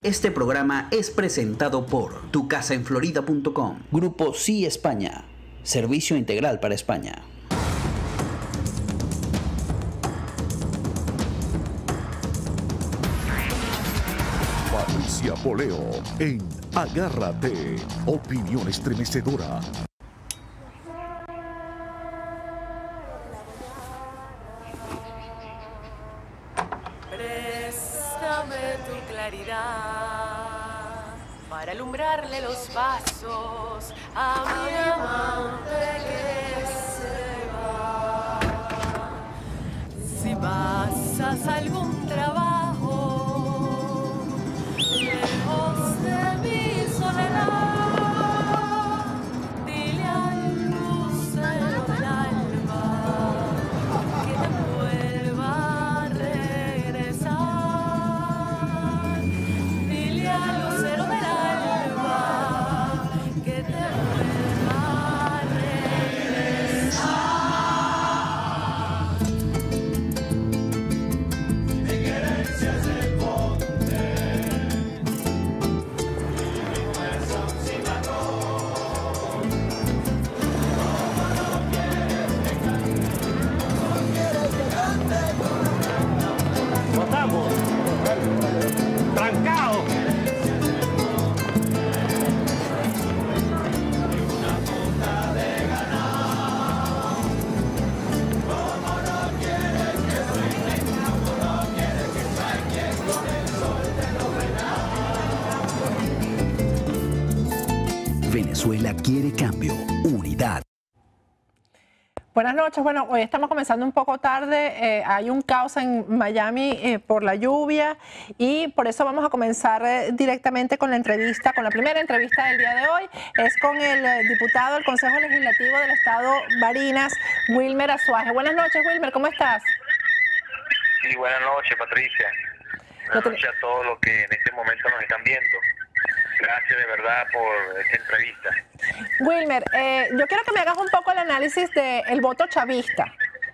Este programa es presentado por tucasaenflorida.com. Grupo Sí España. Servicio integral para España. Patricia Poleo en Agárrate. Opinión estremecedora. Préstame tu claridad para alumbrarle los pasos a mi amante que se va. Si pasas algún trabajo lejos de mi soledad, dile al lucero del alma que te vuelva a regresar. Dile al lucero del alma que te vuelva a regresar. De querencias del monte, mi corazón sin valor. No quieres que cante, no quieres que cante. Votamos. Trancado. Venezuela quiere cambio, unidad. Buenas noches. Bueno, hoy estamos comenzando un poco tarde. Hay un caos en Miami por la lluvia y por eso vamos a comenzar directamente con la entrevista, con la primera entrevista del día de hoy. Es con el diputado del Consejo Legislativo del Estado Barinas, Wilmer Azuaje. Buenas noches, Wilmer, ¿cómo estás? Sí, buenas noches, Patricia. Buenas noches a todos los que en este momento nos están viendo. Gracias de verdad por esta entrevista. Wilmer, yo quiero que me hagas un poco el análisis del voto chavista.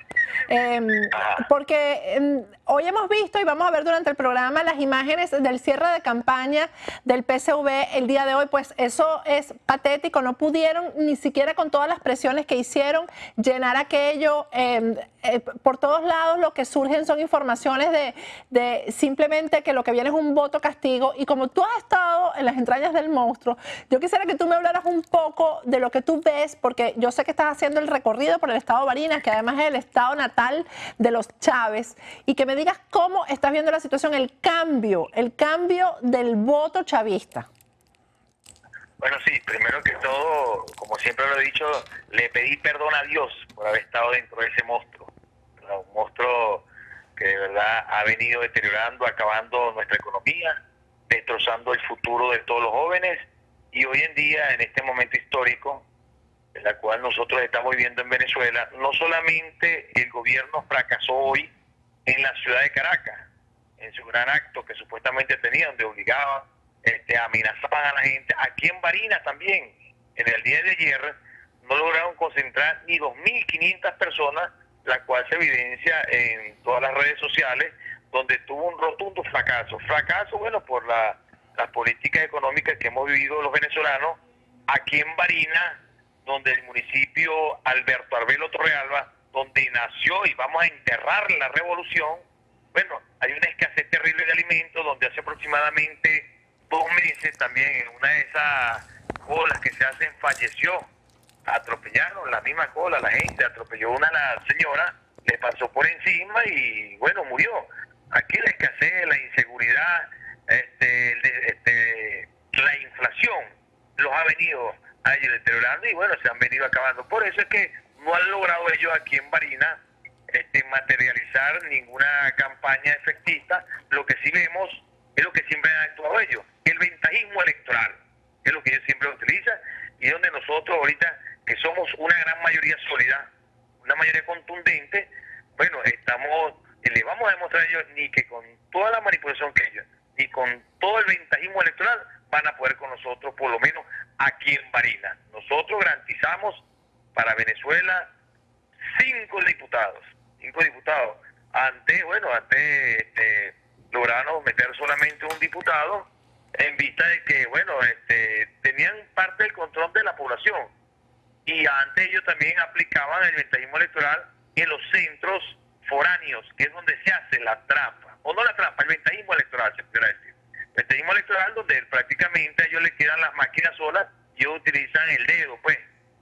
Porque hoy hemos visto y vamos a ver durante el programa las imágenes del cierre de campaña del PSV el día de hoy. Pues eso es patético, no pudieron ni siquiera con todas las presiones que hicieron llenar aquello. Por todos lados lo que surgen son informaciones de simplemente que lo que viene es un voto castigo. Y como tú has estado en las entrañas del monstruo, yo quisiera que tú me hablaras un poco de lo que tú ves, porque yo sé que estás haciendo el recorrido por el estado Barinas, que además es el estado natal de los Chávez, y que me digas cómo estás viendo la situación, el cambio del voto chavista. Bueno, sí, primero que todo, como siempre lo he dicho, le pedí perdón a Dios por haber estado dentro de ese monstruo. Un monstruo que de verdad ha venido deteriorando, acabando nuestra economía, destrozando el futuro de todos los jóvenes, y hoy en día, en este momento histórico, en la cual nosotros estamos viviendo en Venezuela, no solamente el gobierno fracasó hoy en la ciudad de Caracas, en su gran acto que supuestamente tenía, donde obligaban, amenazaban a la gente, aquí en Barinas también, en el día de ayer, no lograron concentrar ni 2.500 personas, la cual se evidencia en todas las redes sociales, donde tuvo un rotundo fracaso. Fracaso, bueno, por las políticas económicas que hemos vivido los venezolanos, aquí en Barinas, donde el municipio Alberto Arbelo Torrealba, donde nació y vamos a enterrar la revolución, bueno, hay una escasez terrible de alimentos, donde hace aproximadamente 2 meses también en una de esas colas que se hacen falleció, atropellaron la misma cola, la gente atropelló a la señora, le pasó por encima y bueno, murió. Aquí la escasez, la inseguridad, la inflación los ha venido a ellos deteriorando y bueno, se han venido acabando. Por eso es que no han logrado ellos aquí en Barinas materializar ninguna campaña efectista. Lo que sí vemos es lo que siempre han actuado ellos, el ventajismo electoral, es lo que ellos siempre utilizan y donde nosotros ahorita, que somos una gran mayoría sólida, una mayoría contundente, bueno, le vamos a demostrar a ellos ni que con toda la manipulación que ellos, ni con todo el ventajismo electoral van a poder con nosotros, por lo menos aquí en Barinas. Nosotros garantizamos para Venezuela 5 diputados. Antes lograron meter solamente un diputado en vista de que, bueno, tenían parte del control de la población. Y antes ellos también aplicaban el ventajismo electoral en los centros foráneos, que es donde se hace la trampa, o no la trampa, el ventajismo electoral, se pudiera decir. Ventajismo electoral donde prácticamente a ellos les quedan las máquinas solas y ellos utilizan el dedo, pues,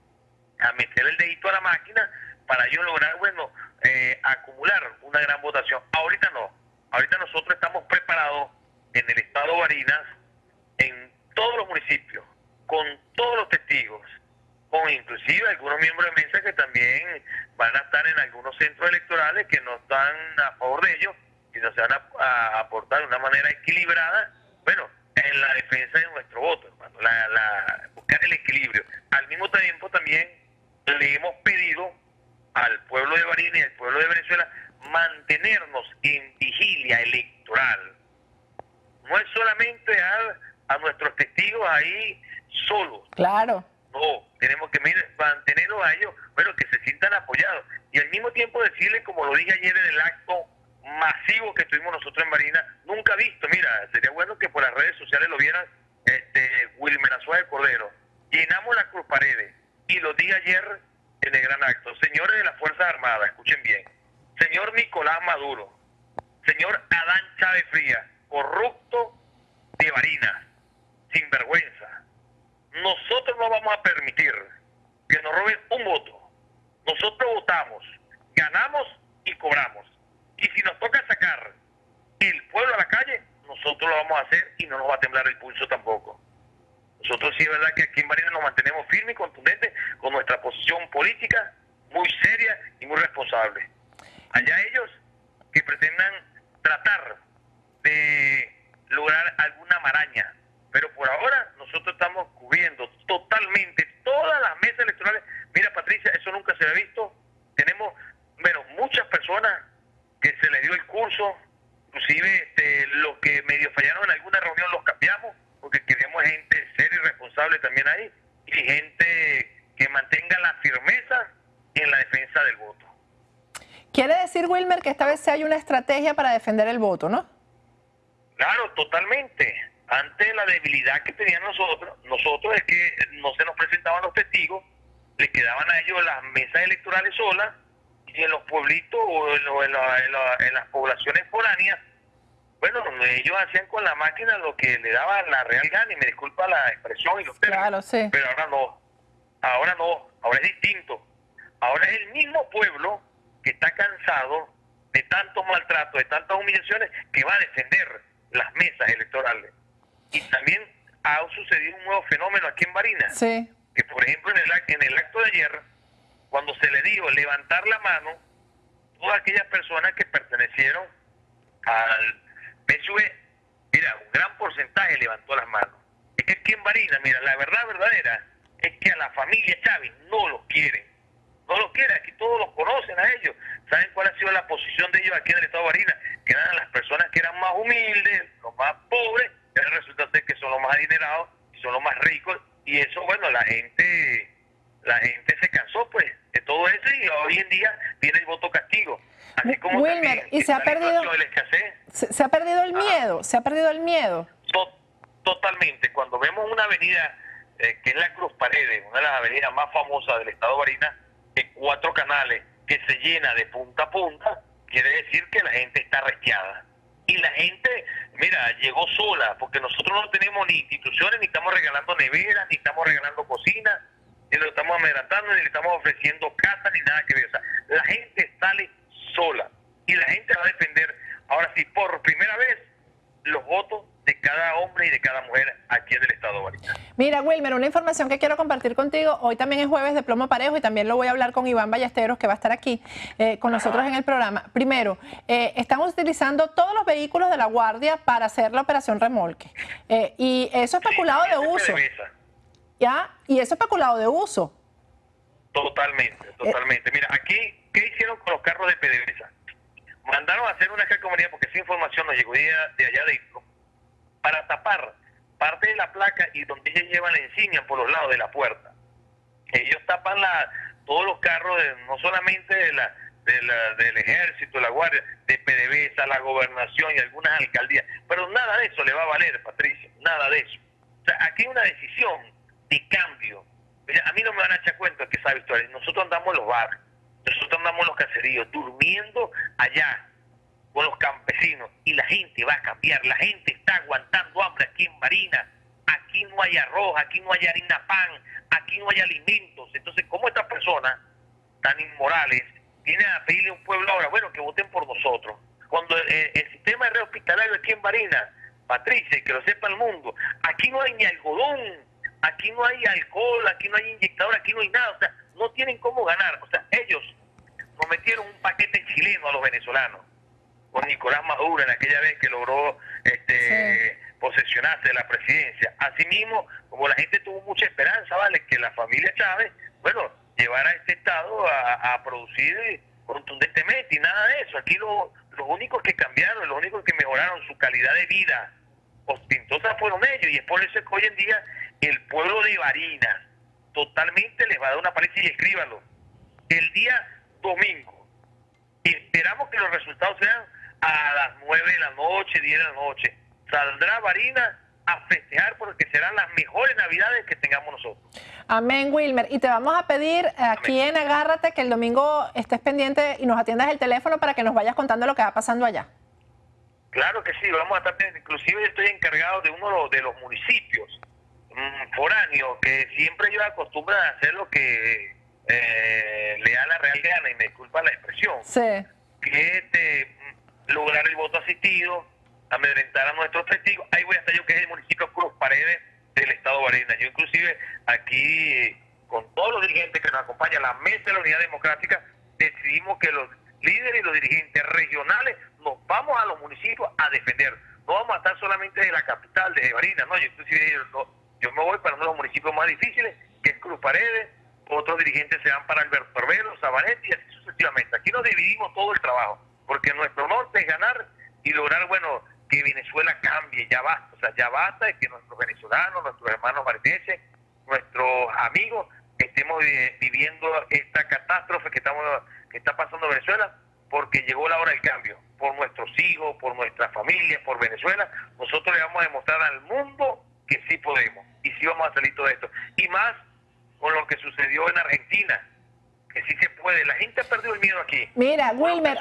a meter el dedito a la máquina para ellos lograr, bueno, acumular una gran votación. Ahorita no, ahorita nosotros estamos preparados en el estado Barinas, en todos los municipios, con todos los testigos, con inclusive algunos miembros de mesa que también van a estar en algunos centros electorales que no están a favor de ellos y nos van a aportar de una manera equilibrada, bueno, en la defensa de nuestro voto, hermano, buscar el equilibrio. Al mismo tiempo también le hemos pedido al pueblo de Barinas y al pueblo de Venezuela mantenernos en vigilia electoral. No es solamente a nuestros testigos ahí solos. Claro. No, tenemos que mantenerlos a ellos, bueno, que se sientan apoyados. Y al mismo tiempo decirles, como lo dije ayer en el acto masivo que tuvimos nosotros en Barinas, nunca visto, mira, sería bueno que por las redes sociales lo vieran, Wilmer Azuaje Cordero. Llenamos la Cruz Paredes, y lo dije ayer en el gran acto. Señores de las Fuerzas Armadas, escuchen bien. Señor Nicolás Maduro, señor Adán Chávez Frías, corrupto de Barinas, sinvergüenza. Nosotros no vamos a permitir que nos roben un voto. Nosotros votamos, ganamos y cobramos. Y si nos toca sacar el pueblo a la calle, nosotros lo vamos a hacer y no nos va a temblar el pulso tampoco. Nosotros sí es verdad que aquí en Barinas nos mantenemos firmes y contundentes con nuestra posición política, muy seria y muy responsable. Allá ellos que pretendan tratar de lograr alguna maraña, pero por ahora nosotros estamos cubriendo totalmente todas las mesas electorales. Mira, Patricia, eso nunca se había visto. Tenemos, bueno, muchas personas que se les dio el curso, inclusive los que medio fallaron en alguna reunión los cambiamos, porque queríamos gente seria y responsable también ahí, y gente que mantenga la firmeza en la defensa del voto. Quiere decir, Wilmer, que esta vez sí hay una estrategia para defender el voto, ¿no? Claro, totalmente. Ante la debilidad que tenían nosotros es que no se nos presentaban los testigos, les quedaban a ellos las mesas electorales solas, y en los pueblitos o en las poblaciones foráneas, bueno, ellos hacían con la máquina lo que le daba la real gana, y me disculpa la expresión y los términos, claro, sí. Pero ahora no, ahora es distinto. Ahora es el mismo pueblo que está cansado de tantos maltratos, de tantas humillaciones, que va a defender las mesas electorales. Y también ha sucedido un nuevo fenómeno aquí en Barinas, sí, que por ejemplo en el acto de ayer, cuando se le dijo levantar la mano, todas aquellas personas que pertenecieron al PSUV, mira, un gran porcentaje levantó las manos. Es que aquí en Barinas, mira, la verdad verdadera es que a la familia Chávez no los quieren. No los quieren, aquí todos los conocen a ellos. ¿Saben cuál ha sido la posición de ellos aquí en el estado de Barinas? Que eran las personas que eran más humildes, los más pobres, y ahora resulta ser que son los más adinerados y son los más ricos. Y eso, bueno, la gente se cansó, pues, de todo eso, y hoy en día viene el voto castigo. Así como Wilmer, y se ha perdido el miedo, se ha perdido el miedo. Totalmente. Cuando vemos una avenida que es la Cruz Paredes, una de las avenidas más famosas del estado de Barinas, de 4 canales, que se llena de punta a punta, quiere decir que la gente está arreciada. Y la gente, mira, llegó sola, porque nosotros no tenemos ni instituciones, ni estamos regalando neveras, ni estamos regalando cocinas, ni lo estamos amedrantando, ni le estamos ofreciendo casa, ni nada que ver. O sea, la gente sale sola y la gente va a defender, ahora sí, por primera vez, los votos de cada hombre y de cada mujer aquí en el estado de Barinas. Mira, Wilmer, una información que quiero compartir contigo. Hoy también es jueves de plomo parejo y también lo voy a hablar con Iván Ballesteros, que va a estar aquí con nosotros en el programa. Primero, estamos utilizando todos los vehículos de la Guardia para hacer la operación remolque. Y eso es peculado de uso. ¿Ya? Y eso es peculado de uso. Totalmente. Mira, aquí, ¿qué hicieron con los carros de PDVSA? Mandaron a hacer una calcomanía, porque esa información nos llegó de allá adentro, para tapar parte de la placa y donde ellos llevan la insignia por los lados de la puerta. Ellos tapan todos los carros, no solamente del ejército, de la guardia, de PDVSA, alcaldesa, la gobernación y algunas alcaldías. Pero nada de eso le va a valer, Patricia, nada de eso. O sea, aquí hay una decisión de cambio. Mira, a mí no me van a echar cuenta que esa victoria. Nosotros andamos en los barrios, nosotros andamos en los caseríos, durmiendo allá con los campesinos, y la gente va a cambiar. La gente está aguantando hambre aquí en Barinas. Aquí no hay arroz, aquí no hay harina pan, aquí no hay alimentos. Entonces, ¿cómo estas personas tan inmorales vienen a pedirle a un pueblo ahora, bueno, que voten por nosotros? Cuando el sistema de red hospitalario aquí en Barinas, Patricia, que lo sepa el mundo, aquí no hay ni algodón, aquí no hay alcohol, aquí no hay inyectador, aquí no hay nada. O sea, no tienen cómo ganar. O sea, ellos nos metieron un paquete chileno a los venezolanos con Nicolás Maduro en aquella vez que logró posesionarse de la presidencia. Asimismo, como la gente tuvo mucha esperanza, ¿vale?, que la familia Chávez, bueno, llevara a este Estado a producir contundentemente, y nada de eso. Aquí los únicos que cambiaron, los únicos que mejoraron su calidad de vida ostentosa fueron ellos, y es por eso que hoy en día el pueblo de Barinas totalmente les va a dar una paliza, y escríbanlo, el día domingo. Esperamos que los resultados sean a las 9 de la noche, 10 de la noche. Saldrá Barinas a festejar porque serán las mejores Navidades que tengamos nosotros. Amén, Wilmer. Y te vamos a pedir aquí en Agárrate que el domingo estés pendiente y nos atiendas el teléfono para que nos vayas contando lo que va pasando allá. Claro que sí, vamos a estar pendientes. Inclusive yo estoy encargado de uno de los municipios foráneos que siempre ellos acostumbran a hacer lo que le da la real gana, y me disculpa la expresión, Sí. que es lograr el voto asistido, amedrentar a nuestros testigos. Ahí voy a estar yo, que es el municipio Cruz Paredes del estado de Barinas. Yo inclusive aquí, con todos los dirigentes que nos acompañan, la Mesa de la Unidad Democrática, decidimos que los líderes y los dirigentes regionales nos vamos a los municipios a defender. No vamos a estar solamente de la capital, de Barinas, no, yo inclusive yo me voy para uno de los municipios más difíciles, que es Cruz Paredes. Otros dirigentes se van para Alberto Arbelo, Sabaneta, y así sucesivamente. Aquí nos dividimos todo el trabajo, porque nuestro norte es ganar y lograr, bueno, que Venezuela cambie. Ya basta, o sea, ya basta de que nuestros venezolanos, nuestros hermanos barineses, nuestros amigos, estemos viviendo esta catástrofe que está pasando en Venezuela, porque llegó la hora del cambio. Por nuestros hijos, por nuestras familias, por Venezuela, nosotros le vamos a demostrar al mundo que sí podemos, y sí vamos a salir todo esto. Y más con lo que sucedió en Argentina, que sí se puede. La gente ha perdido el miedo aquí. Mira, Wilmer,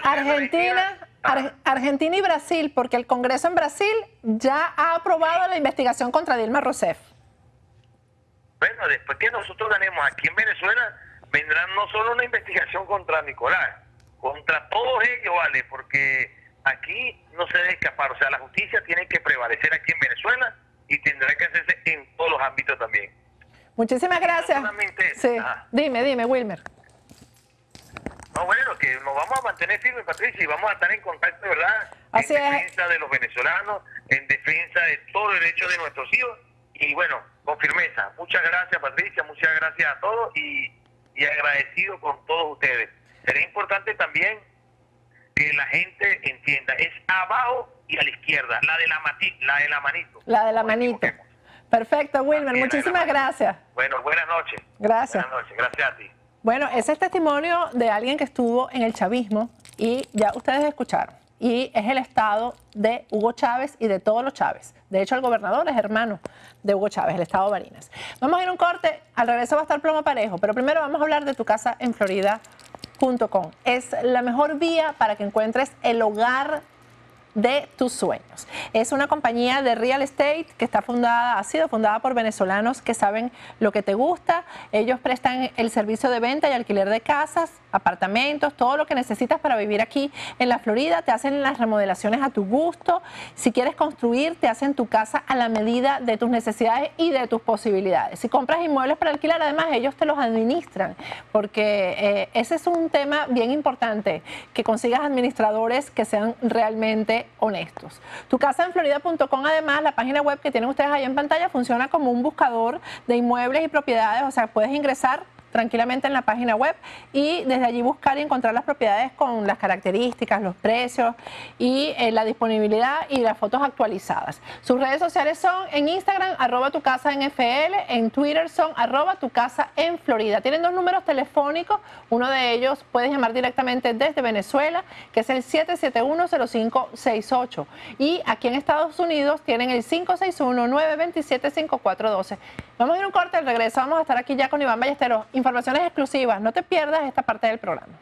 Argentina y Brasil, porque el Congreso en Brasil ya ha aprobado la investigación contra Dilma Rousseff. Bueno, después que nosotros ganemos aquí en Venezuela, vendrá no solo una investigación contra Nicolás, contra todos ellos, ¿vale? Porque aquí no se debe escapar. O sea, la justicia tiene que prevalecer aquí en Venezuela y tendrá que hacerse en todos los ámbitos también. Muchísimas gracias. Sí. Dime, Wilmer. No, bueno, que nos vamos a mantener firmes, Patricia, y vamos a estar en contacto, ¿verdad? Así en defensa de los venezolanos, en defensa de todos los derechos de nuestros hijos, y bueno, con firmeza. Muchas gracias, Patricia, muchas gracias a todos, y agradecido con todos ustedes. Sería importante también que la gente entienda, es abajo y a la izquierda, la de la manito. La de la manito. Perfecto, Wilmer, muchísimas gracias. Bueno, buenas noches. Gracias. Buenas noches, gracias a ti. Bueno, ese es el testimonio de alguien que estuvo en el chavismo y ya ustedes escucharon. Y es el estado de Hugo Chávez y de todos los Chávez. De hecho, el gobernador es hermano de Hugo Chávez, el estado de Barinas. Vamos a ir a un corte, al regreso va a estar Plomo Parejo, pero primero vamos a hablar de tucasaenflorida.com. Es la mejor vía para que encuentres el hogar de tus sueños. Es una compañía de real estate que ha sido fundada por venezolanos que saben lo que te gusta. Ellos prestan el servicio de venta y alquiler de casas, apartamentos, todo lo que necesitas para vivir aquí en la Florida. Te hacen las remodelaciones a tu gusto. Si quieres construir, te hacen tu casa a la medida de tus necesidades y de tus posibilidades. Si compras inmuebles para alquilar, además ellos te los administran, porque ese es un tema bien importante, que consigas administradores que sean realmente honestos. Tucasaenflorida.com, además, la página web que tienen ustedes ahí en pantalla, funciona como un buscador de inmuebles y propiedades. O sea, puedes ingresar tranquilamente en la página web y desde allí buscar y encontrar las propiedades con las características, los precios y la disponibilidad y las fotos actualizadas. Sus redes sociales son en Instagram, @tucasaenfl, en Twitter son @tucasaenflorida. Tienen 2 números telefónicos, uno de ellos puedes llamar directamente desde Venezuela, que es el 771-0568. Y aquí en Estados Unidos tienen el 561-927-5412. Vamos a ir a un corte, al regreso vamos a estar aquí ya con Iván Ballesteros. Informaciones exclusivas, no te pierdas esta parte del programa.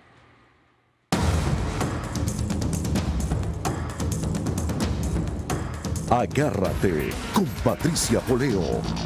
Agárrate con Patricia Poleo.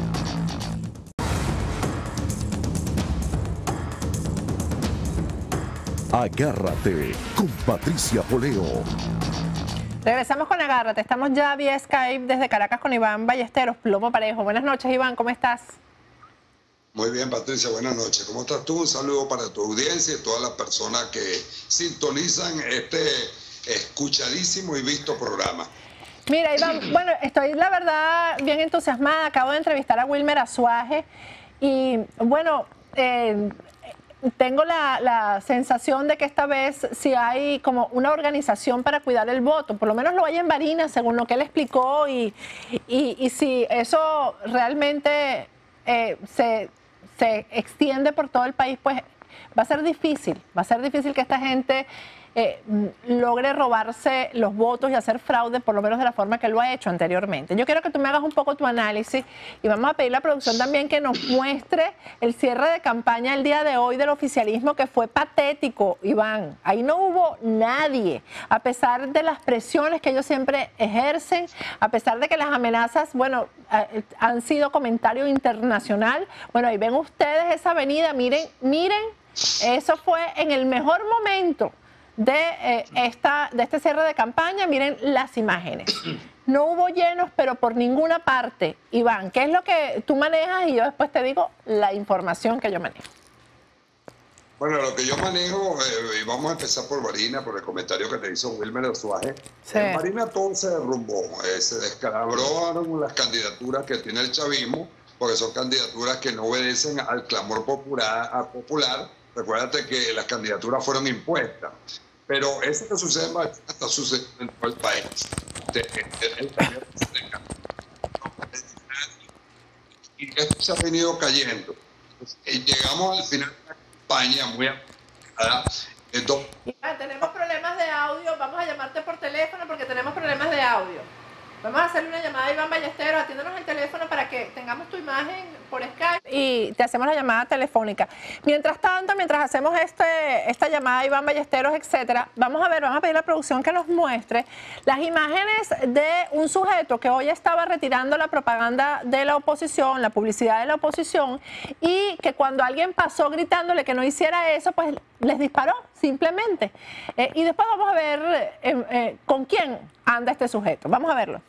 Agárrate con Patricia Poleo. Regresamos con Agárrate. Estamos ya vía Skype desde Caracas con Iván Ballesteros, Plomo Parejo. Buenas noches, Iván, ¿cómo estás? Muy bien, Patricia, buenas noches. ¿Cómo estás tú? Un saludo para tu audiencia y todas las personas que sintonizan este escuchadísimo y visto programa. Mira, Iván, bueno, estoy la verdad bien entusiasmada. Acabo de entrevistar a Wilmer Azuaje y bueno, tengo la sensación de que esta vez sí hay como una organización para cuidar el voto, por lo menos lo hay en Barinas, según lo que él explicó, y si eso realmente se extiende por todo el país, pues va a ser difícil que esta gente logre robarse los votos y hacer fraude, por lo menos de la forma que lo ha hecho anteriormente. Yo quiero que tú me hagas un poco tu análisis y vamos a pedir a la producción también que nos muestre el cierre de campaña el día de hoy del oficialismo, que fue patético, Iván. Ahí no hubo nadie, a pesar de las presiones que ellos siempre ejercen, a pesar de que las amenazas, bueno, han sido comentario internacional. Bueno, ahí ven ustedes esa avenida, miren, eso fue en el mejor momento de este cierre de campaña. Miren las imágenes. No hubo llenos, pero por ninguna parte. Iván, ¿qué es lo que tú manejas? Y yo después te digo la información que yo manejo. Bueno, lo que yo manejo, y vamos a empezar por Barinas, por el comentario que te hizo Wilmer Azuaje. Sí. En Barinas todo se derrumbó, se descalabraron las candidaturas que tiene el chavismo, porque son candidaturas que no obedecen al clamor popular. Recuérdate que las candidaturas fueron impuestas. Pero eso que sucede en Barinas está sucediendo en todo el país. Y esto se ha venido cayendo. Llegamos al final de la campaña muy apagada. Tenemos problemas de audio. Vamos a llamarte por teléfono porque tenemos problemas de audio. Vamos a hacerle una llamada a Iván Ballesteros. Atiéndanos el teléfono para que tengamos tu imagen por Skype y te hacemos la llamada telefónica. Mientras tanto, mientras hacemos esta llamada a Iván Ballesteros, etcétera, vamos a pedir a la producción que nos muestre las imágenes de un sujeto que hoy estaba retirando la propaganda de la oposición, la publicidad de la oposición, y que cuando alguien pasó gritándole que no hiciera eso, pues les disparó simplemente. Y después vamos a ver con quién anda este sujeto. Vamos a verlo.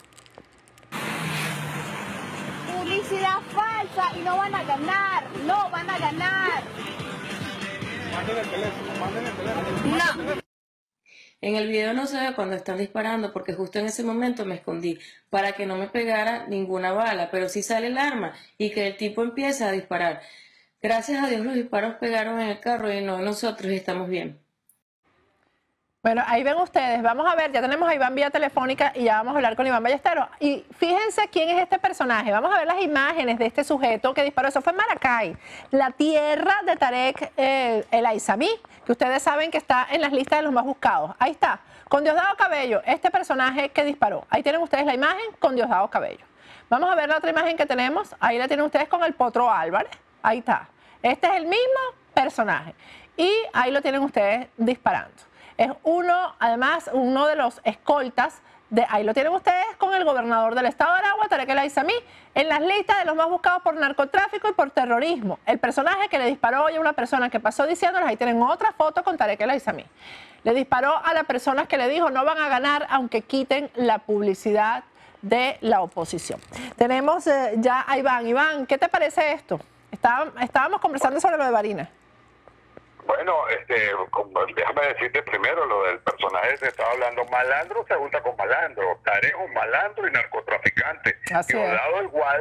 Publicidad falsa y no van a ganar, no van a ganar. Manden el teléfono. No. En el video no se ve cuando están disparando porque justo en ese momento me escondí para que no me pegara ninguna bala, pero sí sale el arma y que el tipo empieza a disparar. Gracias a Dios los disparos pegaron en el carro y no en nosotros y estamos bien. Bueno, ahí ven ustedes, vamos a ver, ya tenemos a Iván vía telefónica y ya vamos a hablar con Iván Ballesteros. Y fíjense quién es este personaje, vamos a ver las imágenes de este sujeto que disparó. Eso fue en Maracay, la tierra de Tarek El Aizami, que ustedes saben que está en las listas de los más buscados. Ahí está, con Diosdado Cabello, este personaje que disparó. Ahí tienen ustedes la imagen con Diosdado Cabello. Vamos a ver la otra imagen que tenemos, ahí la tienen ustedes con el Potro Álvarez, ahí está. Este es el mismo personaje y ahí lo tienen ustedes disparando. Es además, uno de los escoltas, ahí lo tienen ustedes con el gobernador del estado de Aragua, Tarek El Aizami, en las listas de los más buscados por narcotráfico y por terrorismo. El personaje que le disparó hoy a una persona que pasó diciéndoles, ahí tienen otra foto con Tarek El Aizami. Le disparó a la persona que le dijo, no van a ganar aunque quiten la publicidad de la oposición. Tenemos ya a Iván. Iván, ¿qué te parece esto? Estábamos conversando sobre lo de Barinas. Bueno, déjame decirte primero lo del personaje se estaba hablando. Malandro se junta con malandro. Tarek es un malandro y narcotraficante. Así es. Diosdado igual,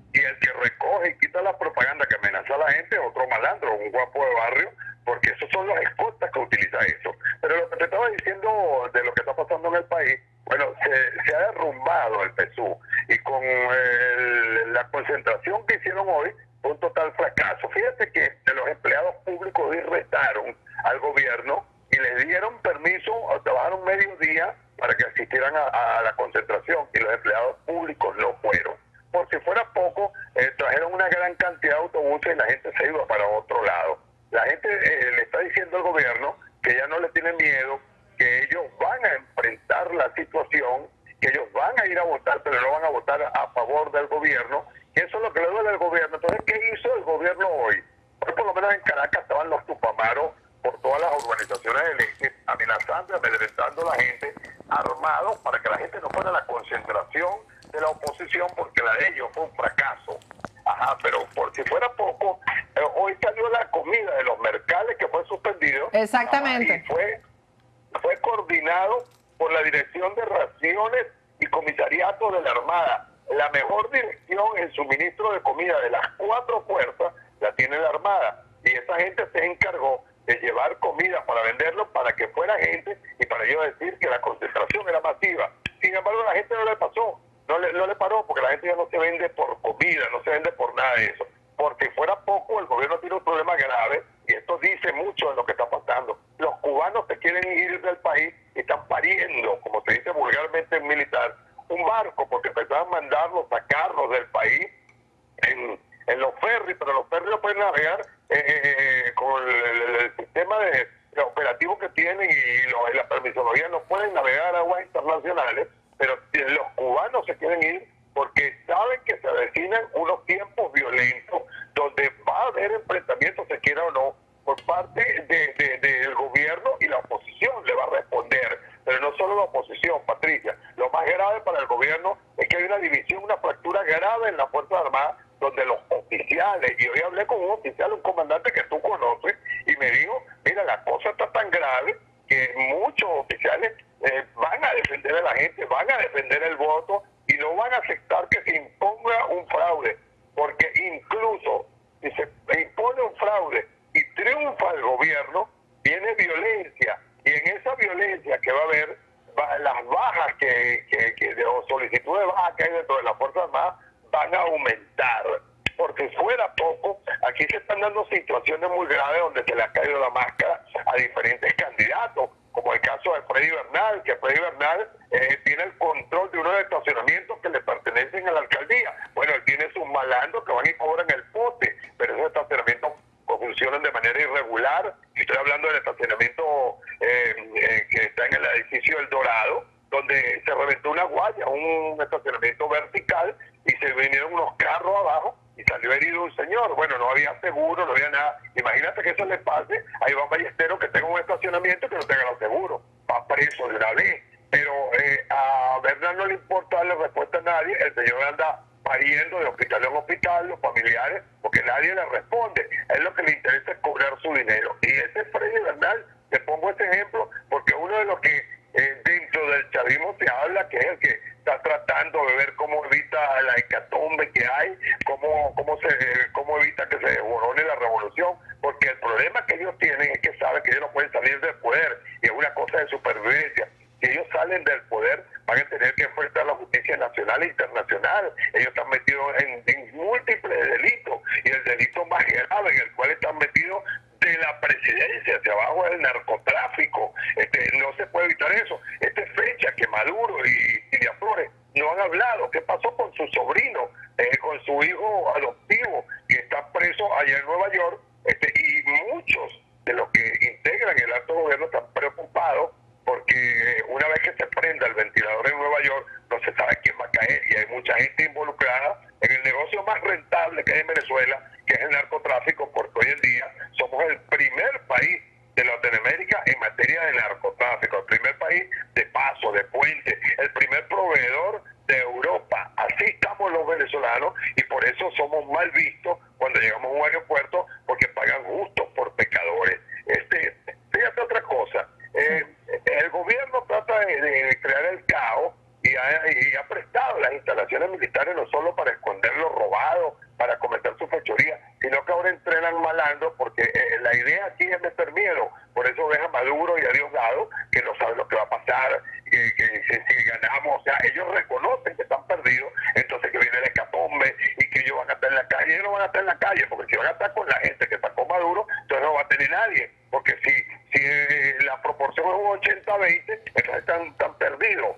y el que recoge y quita la propaganda que amenaza a la gente es otro malandro, un guapo de barrio, porque esos son los escoltas que utiliza eso. Pero lo que te estaba diciendo de lo que está pasando en el país, bueno, se ha derrumbado el PSUV y con la concentración que hicieron hoy fue un total fracaso. Fíjate que los empleados públicos hoy retaron al gobierno y les dieron permiso, trabajaron medio día para que asistieran a la concentración y los empleados públicos no fueron. Por si fuera poco, trajeron una gran cantidad de autobuses y la gente se iba para otro lado. La gente le está diciendo al gobierno que ya no le tiene miedo, que ellos van a enfrentar la situación, que ellos van a ir a votar, pero no van a votar a favor del gobierno, que eso es lo que le duele al gobierno. Entonces, ¿qué hizo el gobierno hoy? Hoy, por lo menos en Caracas, estaban los tupamaros por todas las urbanizaciones del este, amenazando, amedrentando a la gente, armados para que la gente no fuera a la concentración de la oposición, porque la de ellos fue un fracaso. Ajá, pero por si fuera poco, hoy salió la comida de los mercales que fue suspendido. Exactamente. Y fue coordinado por la Dirección de Raciones y Comisariato de la Armada. La mejor dirección en suministro de comida de las 4 fuerzas la tiene la Armada. Y esa gente se encargó de llevar comida para venderlo, para que fuera gente y para ellos decir que la concentración era masiva. Sin embargo, la gente no le pasó, no le paró, porque la gente ya no se vende por comida, no se vende por nada de eso. Porque si fuera poco, el gobierno tiene un problema grave, y esto dice mucho de lo que está pasando. Los cubanos se quieren ir del país y están pariendo, como se dice vulgarmente en militar, un barco, porque empezaron a mandarlos, sacarlos del país en los ferries, pero los ferries no pueden navegar con el sistema de operativo que tienen y la permisología, no pueden navegar aguas internacionales, pero los cubanos se quieren ir porque saben que se avecinan unos tiempos violentos donde va a haber enfrentamientos, se quiera o no, por parte del gobierno, y la oposición le va a responder. Pero no solo la oposición, Patricia. Lo más grave para el gobierno es que hay una división, una fractura grave en las Fuerzas Armadas, donde los oficiales, y hoy hablé con un oficial, un comandante que tú conoces, y me dijo, mira, la cosa está tan grave que muchos oficiales van a defender a la gente, van a defender el voto, y no van a aceptar que se imponga un fraude, porque incluso si se impone un fraude y triunfa el gobierno, viene violencia, y en esa violencia que va a haber, las bajas o solicitudes de bajas que hay dentro de las Fuerzas Armadas van a aumentar. Porque fuera poco, aquí se están dando situaciones muy graves donde se le ha caído la máscara a diferentes candidatos, como el caso de Freddy Bernal, que Freddy Bernal tiene el control de unos estacionamientos que le pertenecen a la alcaldía. Bueno, él tiene sus malandros que van y cobran el pote, pero esos estacionamientos funcionan de manera irregular. Estoy hablando del estacionamiento que está en el edificio El Dorado, donde se reventó una guaya, un estacionamiento vertical, y se vinieron unos carros abajo y salió herido un señor. Bueno, no había seguro, no había nada. Imagínate que eso le pase a Iván Ballesteros, que tenga un estacionamiento que no tenga los seguros. Va preso de una vez. Pero a Bernal no le importa darle respuesta a nadie. El señor anda pariendo de hospital en hospital, los familiares, porque nadie le responde. A él lo que le interesa es cobrar su dinero. Y ese Freddy Bernal, te pongo este ejemplo, porque uno de los que dentro del chavismo se habla que es el que está tratando de ver cómo evita la hecatombe que hay, cómo evita que se desborone la revolución, porque el problema que ellos tienen es que saben que ellos no pueden salir del poder, y es una cosa de supervivencia. Si ellos salen del poder, van a tener que enfrentar la justicia nacional e internacional. Ellos están metidos en múltiples delitos, y el delito más grave en el cual están metidos de la presidencia hacia abajo es el narcotráfico. No se puede evitar eso. Esta fecha que Maduro y Silvia Flores no han hablado. ¿Qué pasó con su sobrino, con su hijo adoptivo, que está preso allá en Nueva York? Y muchos de los que integran el alto gobierno están preocupados porque una vez que se prenda el ventilador en Nueva York, no se sabe quién va a caer, y hay mucha gente involucrada en el negocio más rentable que hay en Venezuela, que es el narcotráfico, porque hoy en día somos el primer país de Latinoamérica en materia de narcotráfico, el primer país de paso, de puente, el primer proveedor de Europa. Así estamos los venezolanos, y por eso somos mal vistos cuando llegamos a un aeropuerto, porque pagan justos por pecadores. Fíjate otra cosa, el gobierno trata de crear el caos y ha prestado las instalaciones instalaciones militares no solo para esconder lo robado, para cometer su fechoría, sino que ahora entrenan malandros, porque la idea aquí es meter miedo. Por eso ves a Maduro y a Diosdado, que no saben lo que va a pasar, que si ganamos, o sea, ellos reconocen que están perdidos, entonces que viene el hecatombe y que ellos van a estar en la calle. Ellos no van a estar en la calle, porque si van a estar con la gente que sacó Maduro, entonces no va a tener nadie, porque si la proporción es un 80-20, entonces están perdidos.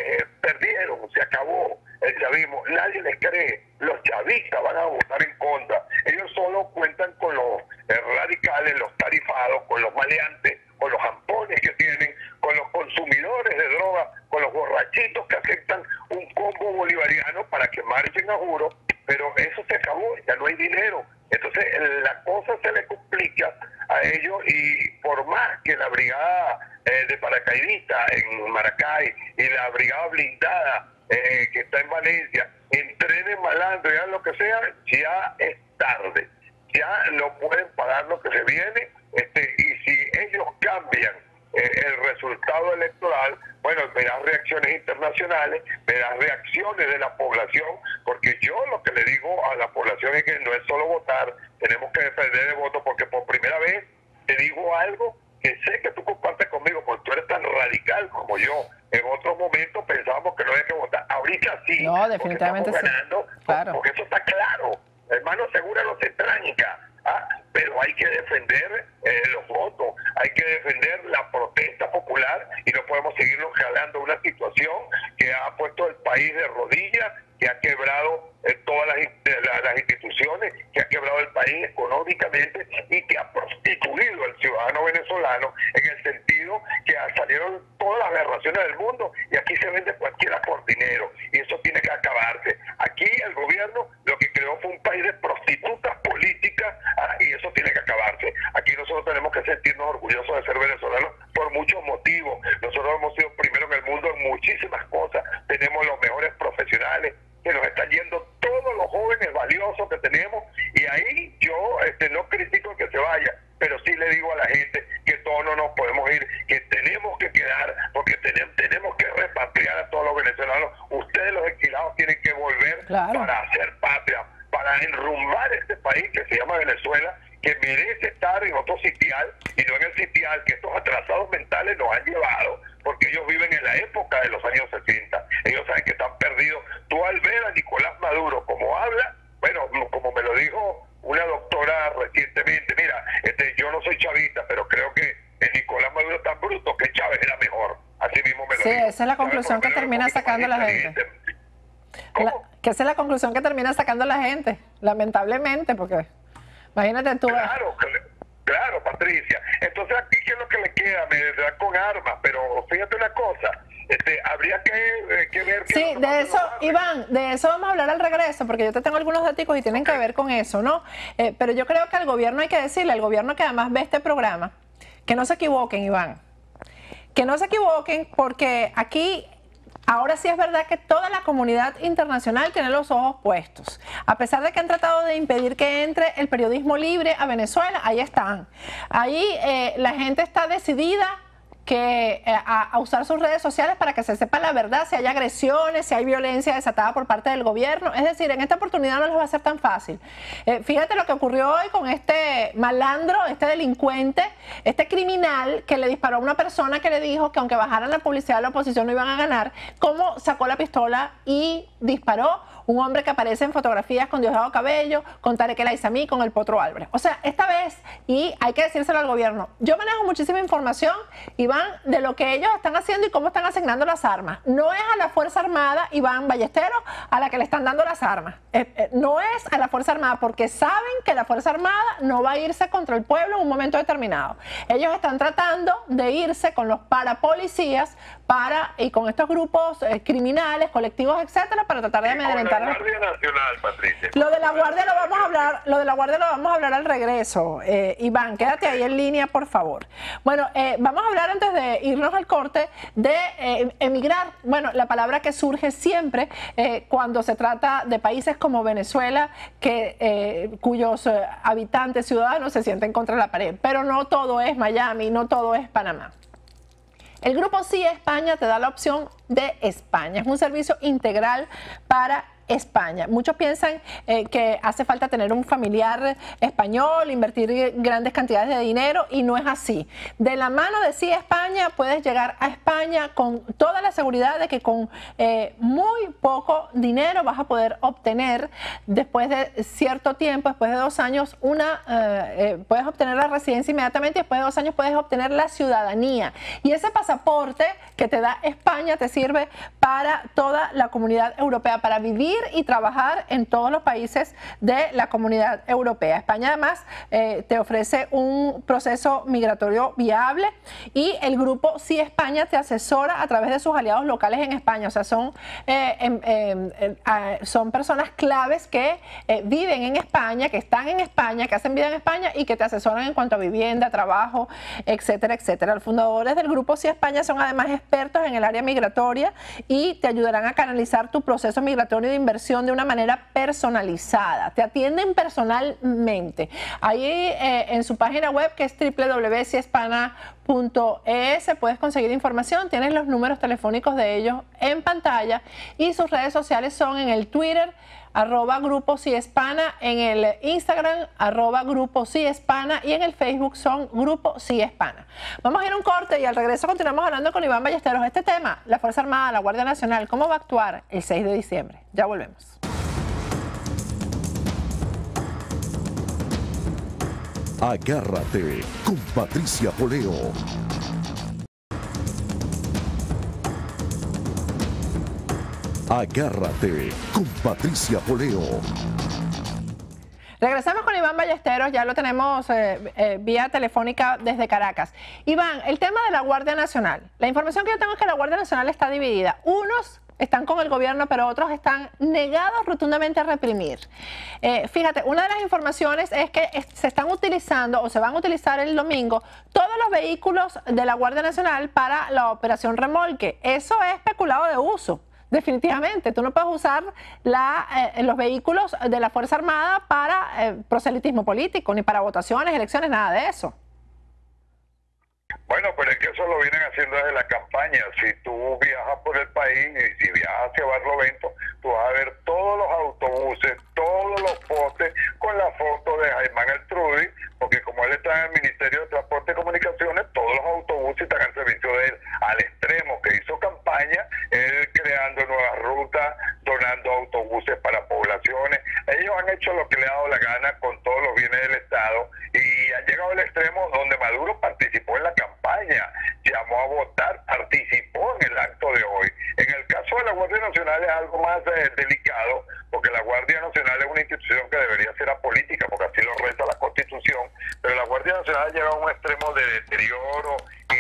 Perdieron, se acabó el chavismo, nadie les cree, los chavistas van a votar en contra, ellos solo cuentan con los radicales, los tarifados, con los maleantes, con los ampones que tienen, con los consumidores de droga, con los borrachitos que aceptan un combo bolivariano para que marchen a juro, pero eso se acabó, ya no hay dinero. Entonces la cosa se le complica a ellos, y por más que la brigada de paracaidistas en Maracay y la brigada blindada que está en Valencia entrenen malandro y hagan lo que sea, ya es tarde, ya no pueden pagar lo que se viene, y si ellos cambian el resultado electoral, bueno, verás reacciones internacionales, verás reacciones de la población, porque yo lo que le digo a la población es que no es solo votar, tenemos que defender el voto, porque por primera vez te digo algo que sé que tú compartes conmigo, porque tú eres tan radical como yo. En otro momento pensábamos que no había que votar, ahorita sí, no, definitivamente porque estamos ganando, sí. Claro. Porque eso está claro, hermano Segura no se tranca. Pero hay que defender los votos, hay que defender la protesta popular, y no podemos seguirnos jalando una situación que ha puesto el país de rodillas, que ha quebrado todas las instituciones, que ha quebrado el país económicamente y que ha prostituido al ciudadano venezolano, en el sentido que salieron todas las aberraciones del mundo y aquí se vende cualquiera por dinero, y eso tiene que acabarse. Aquí el gobierno lo que creó fue un país de prostitutas políticas, y eso tiene que acabarse. Aquí nosotros tenemos que sentirnos orgullosos de ser venezolanos por muchos motivos. Nosotros hemos sido primero en el mundo en muchísimas cosas, tenemos los mejores profesionales, que nos están yendo todos los jóvenes valiosos que tenemos, y ahí yo no critico que se vaya, pero sí le digo a la gente que todos no nos podemos ir, que tenemos que quedar, porque tenemos que repatriar a todos los venezolanos. Ustedes, los exilados, tienen que volver, claro, para hacer patria, para enrumbar este país que se llama Venezuela, que merece estar en otro sitial y no en el sitial que estos atrasados mentales nos han llevado, porque ellos viven en la época de los años 60. Ellos saben que están perdidos. Tú, al ver a Nicolás Maduro como habla, bueno, como me lo dijo una doctora recientemente, mira, yo no soy chavista, pero creo que Nicolás Maduro es tan bruto que Chávez era mejor. Así mismo me lo dijo. Sí, esa es la conclusión que termina sacando la gente. Que esa es la conclusión que termina sacando la gente, lamentablemente, porque imagínate tú. Claro, Patricia. Entonces aquí, ¿qué es lo que le queda? Me da con armas, pero fíjate una cosa, habría que ver... Sí, de eso, Iván, de eso vamos a hablar al regreso, porque yo te tengo algunos datos y tienen que ver con eso, ¿no? Pero yo creo que al gobierno hay que decirle, al gobierno que además ve este programa, que no se equivoquen, Iván, que no se equivoquen, porque aquí... Ahora sí es verdad que toda la comunidad internacional tiene los ojos puestos. A pesar de que han tratado de impedir que entre el periodismo libre a Venezuela, ahí están. Ahí la gente está decidida a usar sus redes sociales para que se sepa la verdad, si hay agresiones, si hay violencia desatada por parte del gobierno. Es decir, en esta oportunidad no les va a ser tan fácil. Fíjate lo que ocurrió hoy con este malandro, este delincuente, este criminal que le disparó a una persona que le dijo que aunque bajaran la publicidad de la oposición no iban a ganar, cómo sacó la pistola y disparó. Un hombre que aparece en fotografías con Diosdado Cabello, con Tarek El Aizami, con el Potro Álvarez. O sea, esta vez, y hay que decírselo al gobierno, yo manejo muchísima información, Iván, de lo que ellos están haciendo y cómo están asignando las armas. No es a la Fuerza Armada, Iván Ballesteros, a la que le están dando las armas. No es a la Fuerza Armada, porque saben que la Fuerza Armada no va a irse contra el pueblo en un momento determinado. Ellos están tratando de irse con los parapolicías y con estos grupos criminales, colectivos, etcétera, para tratar de amedrentar. La Guardia Nacional, Patricia. Lo de la Guardia lo vamos a hablar, al regreso. Iván, quédate ahí en línea, por favor. Bueno, vamos a hablar antes de irnos al corte de emigrar. Bueno, la palabra que surge siempre cuando se trata de países como Venezuela, cuyos habitantes, ciudadanos se sienten contra la pared. Pero no todo es Miami, no todo es Panamá. El Grupo Sí España te da la opción de España. Es un servicio integral para España. Muchos piensan que hace falta tener un familiar español, invertir grandes cantidades de dinero, y no es así. De la mano de Sí España puedes llegar a España con toda la seguridad de que con muy poco dinero vas a poder obtener, después de cierto tiempo, después de 2 años, puedes obtener la residencia inmediatamente, y después de 2 años puedes obtener la ciudadanía. Y ese pasaporte que te da España te sirve para toda la comunidad europea, para vivir y trabajar en todos los países de la comunidad europea. España además te ofrece un proceso migratorio viable, y el grupo Sí España te asesora a través de sus aliados locales en España. O sea, son personas claves que viven en España, que están en España, que hacen vida en España y que te asesoran en cuanto a vivienda, trabajo, etcétera, etcétera. Los fundadores del grupo Sí España son además expertos en el área migratoria y te ayudarán a canalizar tu proceso migratorio de inversión de una manera personalizada. Te atienden personalmente. Ahí en su página web, que es www.siespana.es, puedes conseguir información. Tienes los números telefónicos de ellos en pantalla, y sus redes sociales son en el Twitter @Grupo Sí Hispana, en el Instagram @Grupo Sí Hispana, y en el Facebook son Grupo Sí Hispana. Vamos a ir a un corte y al regreso continuamos hablando con Iván Ballesteros. Este tema, la Fuerza Armada, la Guardia Nacional, ¿cómo va a actuar el 6 de diciembre? Ya volvemos. Agárrate con Patricia Poleo. Agárrate con Patricia Poleo. Regresamos con Iván Ballesteros, ya lo tenemos vía telefónica desde Caracas. Iván, el tema de la Guardia Nacional. La información que yo tengo es que la Guardia Nacional está dividida. Unos están con el gobierno, pero otros están negados rotundamente a reprimir. Fíjate, una de las informaciones es que se están utilizando, o se van a utilizar el domingo, todos los vehículos de la Guardia Nacional para la operación remolque. Eso es especulado de uso. Definitivamente, tú no puedes usar los vehículos de la Fuerza Armada para proselitismo político, ni para votaciones, elecciones, nada de eso. Bueno, pero es que eso lo vienen haciendo desde la campaña. Si tú viajas por el país y si viajas hacia Barlovento, tú vas a ver todos los autobuses, todos los postes con la foto de Germán Eltrudi, porque como él está en el Ministerio de Transporte y Comunicaciones, todos los autobuses están al servicio de él, al extremo que hizo campaña, él creando nuevas rutas, donando autobuses para poblaciones. Ellos han hecho lo que le ha dado la gana con todos los bienes del Estado, y han llegado al extremo donde Maduro participó en la campaña, llamó a votar, participó en el acto de hoy. En el caso de la Guardia Nacional es algo más delicado, porque la Guardia Nacional es una institución que debería ser apolítica, porque así lo reza la Constitución, pero la Guardia Nacional ha llegado a un extremo de deterioro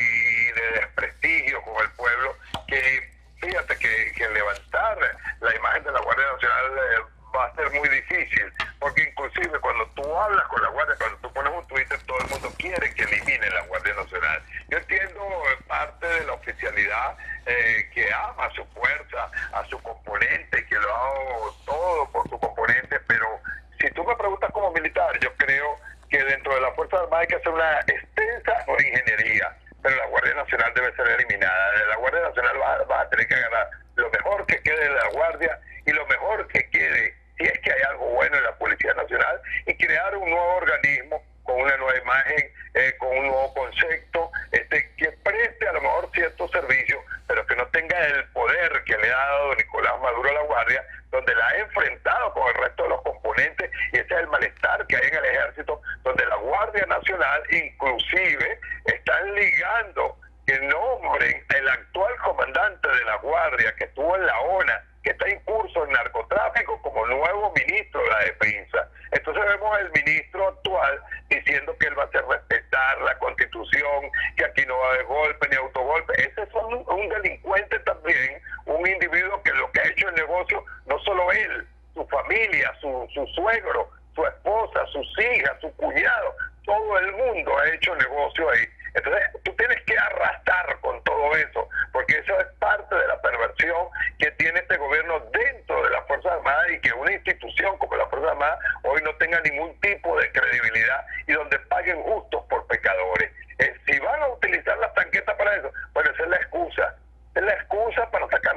y de desprestigio con el pueblo, que fíjate que levantar la imagen de la Guardia Nacional va a ser muy difícil, porque inclusive cuando tú hablas con la Guardia, cuando tú pones un Twitter, todo el mundo quiere que eliminen la Guardia Nacional. Yo entiendo parte de la oficialidad que ama a su fuerza, a su componente, que lo hago todo por su componente, pero si tú me preguntas como militar, yo creo que dentro de la Fuerza Armada hay que hacer una extensa ingeniería, pero la Guardia Nacional debe ser eliminada. De la Guardia Nacional va a tener que agarrar lo mejor que quede de la Guardia y lo mejor que quede, si es que hay algo bueno en la Policía Nacional, y crear un nuevo organismo con una nueva imagen, con un nuevo concepto, que preste a lo mejor ciertos servicios, pero que no tenga el poder que le ha dado Nicolás Maduro a la Guardia, donde la ha enfrentado con el resto de los componentes, y ese es el malestar que hay en el Ejército, donde la Guardia Nacional inclusive están ligando que nombren el actual comandante de la Guardia, que estuvo en la ONA, que está incurso en narcotráfico, como nuevo ministro de la Defensa. Entonces vemos al ministro actual diciendo que él va a hacer respetar la Constitución, que aquí no va a haber golpe ni autogolpe. Ese es un delincuente también, un individuo que lo que ha hecho el negocio, no solo él, su familia, su suegro, su esposa, sus hijas, su cuñado, todo el mundo ha hecho negocio ahí. Entonces tú tienes que arrastrar con todo eso, porque eso es parte de la perversión que tiene este gobierno dentro de las Fuerzas Armadas, y que una institución como la Fuerza Armada hoy no tenga ningún tipo de credibilidad y donde paguen justos por pecadores. Si van a utilizar las tanquetas para eso, bueno, esa es la excusa. Es la excusa para sacar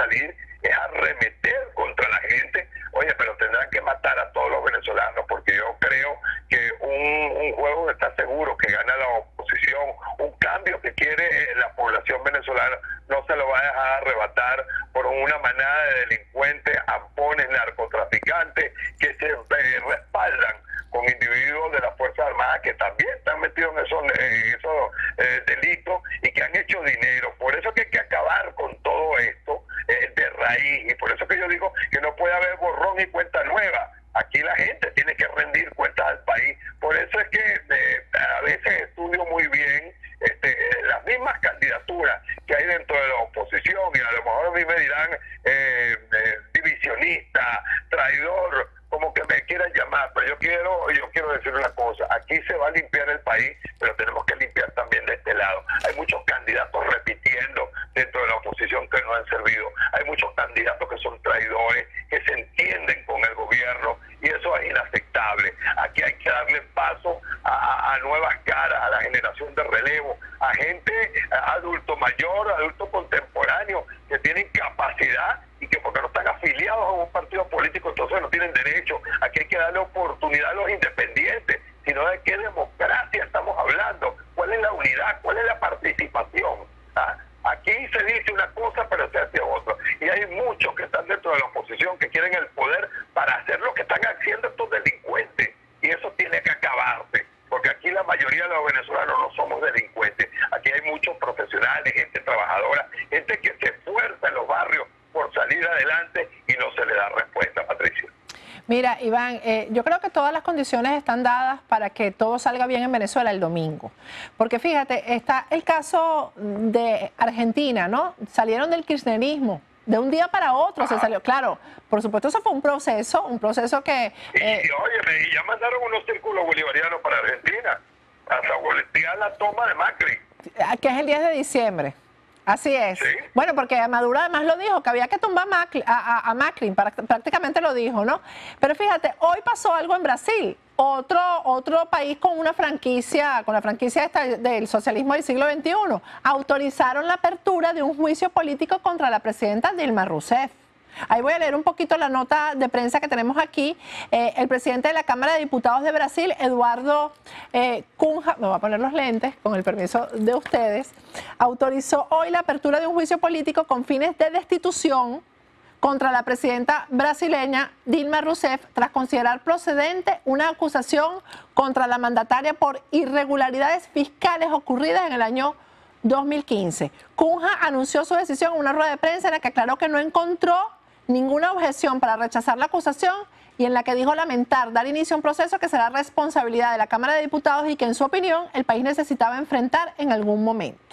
salir es arremeter contra la gente. Oye, pero tendrán que matar a todos los venezolanos, porque yo creo que un juego que está seguro que gana la oposición, un cambio que quiere la población venezolana, no se lo va a dejar arrebatar por una manada de delincuentes, ampones, narcotraficantes que se respaldan con individuos de las Fuerzas Armadas que también están metidos en esos delitos y que han hecho dinero. Por eso que hay que acabar con todo esto de raíz, y por eso que yo digo que no puede haber borrón y cuenta nueva. Aquí la gente tiene que rendir cuentas al país. Por eso es que a veces estudio muy bien las mismas candidaturas que hay dentro de la oposición, y a lo mejor a mí me dirán divisionista, traidor, como que me quieran llamar, pero yo quiero decir una cosa: aquí se va a limpiar el país, pero tenemos que limpiar también de este lado. Hay muchos candidatos repitiendo dentro de la oposición que no han servido, hay muchos candidatos que son traidores, que se entienden con el gobierno, y eso es inaceptable. Aquí hay que darle paso a nuevas caras, a la generación de relevo, a gente adulto mayor, adulto contemporáneo, que tienen capacidad y que porque no están afiliados a un partido político entonces no tienen derecho. Aquí hay que darle oportunidad a los independientes, sino de qué democracia estamos hablando, cuál es la unidad, cuál es la participación. Aquí se dice una cosa pero se hace otra, y hay muchos que están dentro de la oposición que quieren el poder para hacer lo que están haciendo estos delincuentes, y eso tiene que acabarse, porque aquí la mayoría de los venezolanos no somos delincuentes. Aquí hay muchos profesionales, gente trabajadora, gente que se esfuerza en los barrios por salir adelante y no se le da respuesta, Patricia. Mira, Iván, yo creo que todas las condiciones están dadas para que todo salga bien en Venezuela el domingo. Porque fíjate, está el caso de Argentina, ¿no? Salieron del kirchnerismo. De un día para otro se salió. Claro, por supuesto eso fue un proceso que... Óyeme, y ya mandaron unos círculos bolivarianos para Argentina, hasta voltear la toma de Macri. Que es el 10 de diciembre. Así es. ¿Sí? Bueno, porque Maduro además lo dijo, que había que tumbar a Macri, prácticamente lo dijo, ¿no? Pero fíjate, hoy pasó algo en Brasil, otro país con una franquicia, con la franquicia del socialismo del siglo XXI. Autorizaron la apertura de un juicio político contra la presidenta Dilma Rousseff. Ahí voy a leer un poquito la nota de prensa que tenemos aquí. El presidente de la Cámara de Diputados de Brasil, Eduardo Cunha, me voy a poner los lentes con el permiso de ustedes, autorizó hoy la apertura de un juicio político con fines de destitución contra la presidenta brasileña Dilma Rousseff tras considerar procedente una acusación contra la mandataria por irregularidades fiscales ocurridas en el año 2015. Cunha anunció su decisión en una rueda de prensa en la que aclaró que no encontró ninguna objeción para rechazar la acusación y en la que dijo lamentar dar inicio a un proceso que será responsabilidad de la Cámara de Diputados y que en su opinión el país necesitaba enfrentar en algún momento.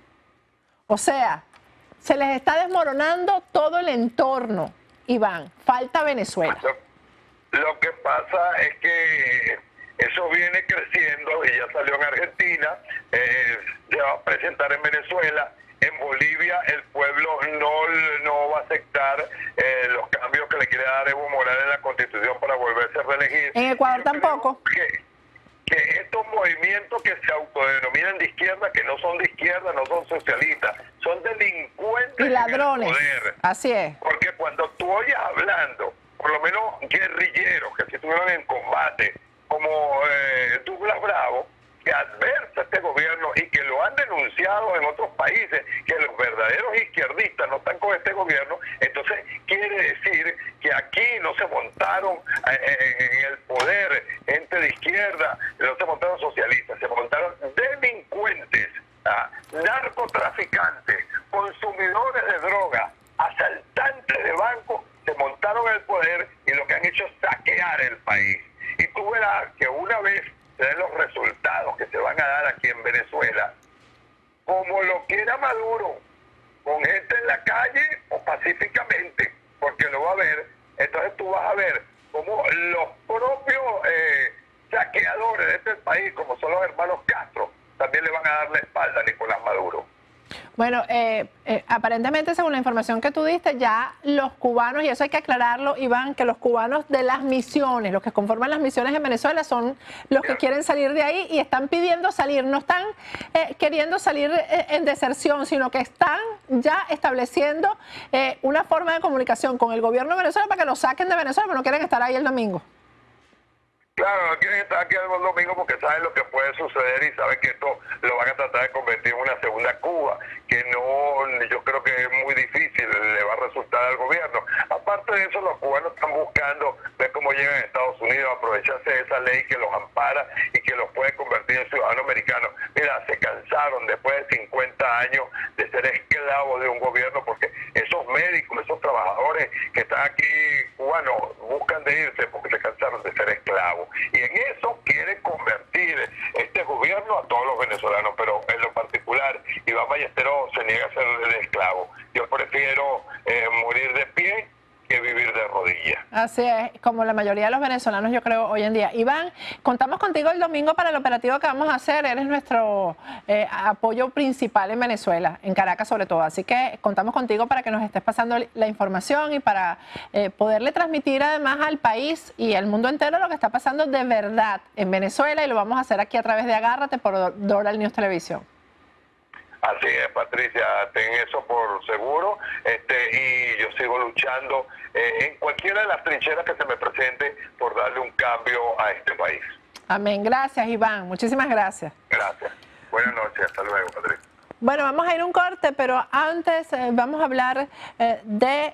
O sea, se les está desmoronando todo el entorno, Iván. Falta Venezuela. Lo que pasa es que eso viene creciendo y ya salió en Argentina, se va a presentar en Venezuela. En Bolivia el pueblo no va a aceptar los cambios que le quiere dar Evo Morales en la Constitución para volverse a reelegir. En Ecuador tampoco. Que estos movimientos que se autodenominan de izquierda, que no son de izquierda, no son socialistas, son delincuentes y ladrones. En el poder. Así es. Porque cuando tú oyes hablando, por lo menos guerrilleros que se estuvieron en combate, como Douglas Bravo, que adversa a este gobierno y que lo han denunciado en otros países, que los verdaderos izquierdistas no están con este gobierno, entonces quiere decir que aquí no se montaron en el poder gente de izquierda, no se montaron socialistas, se montaron delincuentes, narcotraficantes, consumidores de droga, asaltantes de bancos, se montaron en el poder y lo que han hecho es saquear el país. Y tú verás que una vez se den los resultados que se van a dar aquí en Venezuela, como lo quiera Maduro, con gente en la calle o pacíficamente, porque lo va a ver, entonces tú vas a ver como los propios saqueadores de este país, como son los hermanos Castro, también le van a dar la espalda a Nicolás Maduro. Bueno, aparentemente, según la información que tú diste, ya los cubanos, y eso hay que aclararlo, Iván, que los cubanos de las misiones, los que conforman las misiones en Venezuela, son los que quieren salir de ahí y están pidiendo salir. No están queriendo salir en deserción, sino que están ya estableciendo una forma de comunicación con el gobierno de Venezuela para que los saquen de Venezuela, pero no quieren estar ahí el domingo. Claro, no quieren estar aquí el domingo porque saben lo que puede suceder y saben que esto lo van a tratar de convertir en una segunda Cuba, que no, yo creo que es muy difícil, le va a resultar al gobierno. Aparte de eso, los cubanos están buscando ver cómo llegan a Estados Unidos, aprovecharse de esa ley que los ampara y que los puede convertir en ciudadanos americanos. Mira, se cansaron después de 50 años de ser esclavos de un gobierno, porque esos médicos, esos trabajadores que están aquí cubanos, buscan de irse porque se cansaron de ser esclavos. Y en eso quiere convertir este gobierno a todos los venezolanos, pero en lo particular Iván Ballesteros se niega a ser el esclavo. Yo prefiero morir de pie que vivir de rodillas. Así es, como la mayoría de los venezolanos, yo creo, hoy en día. Iván, contamos contigo el domingo para el operativo que vamos a hacer. Eres nuestro apoyo principal en Venezuela, en Caracas sobre todo. Así que contamos contigo para que nos estés pasando la información y para poderle transmitir además al país y al mundo entero lo que está pasando de verdad en Venezuela, y lo vamos a hacer aquí a través de Agárrate por Doral News Televisión. Así es, Patricia, ten eso por seguro, y yo sigo luchando en cualquiera de las trincheras que se me presente por darle un cambio a este país. Amén. Gracias, Iván. Muchísimas gracias. Gracias. Buenas noches. Hasta luego, Patricia. Bueno, vamos a ir a un corte, pero antes vamos a hablar de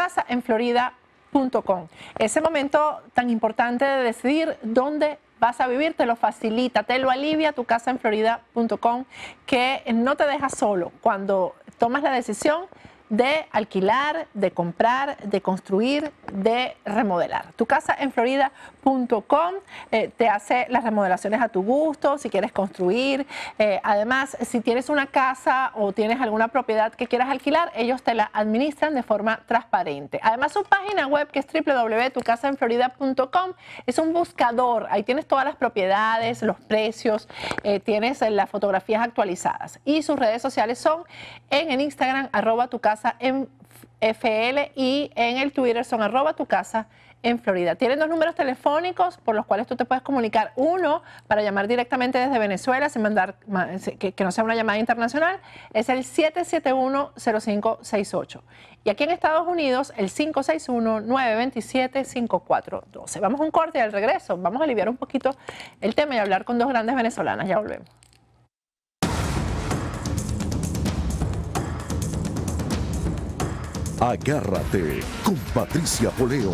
tucasaenflorida.com. Ese momento tan importante de decidir dónde vas a vivir, te lo facilita, te lo alivia tucasaenflorida.com, que no te deja solo cuando tomas la decisión de alquilar, de comprar, de construir, de remodelar. Tucasaenflorida.com te hace las remodelaciones a tu gusto, si quieres construir. Además, si tienes una casa o tienes alguna propiedad que quieras alquilar, ellos te la administran de forma transparente. Además, su página web, que es www.tucasaenflorida.com, es un buscador. Ahí tienes todas las propiedades, los precios, tienes las fotografías actualizadas. Y sus redes sociales son en el Instagram, @tucasaenfl, y en el Twitter son @tucasaenflorida. Tienen 2 números telefónicos por los cuales tú te puedes comunicar. Uno, para llamar directamente desde Venezuela, sin mandar, que no sea una llamada internacional, es el 771-0568. Y aquí en Estados Unidos, el 561-927-5412. Vamos a un corte y al regreso vamos a aliviar un poquito el tema y hablar con 2 grandes venezolanas. Ya volvemos. Agárrate con Patricia Poleo.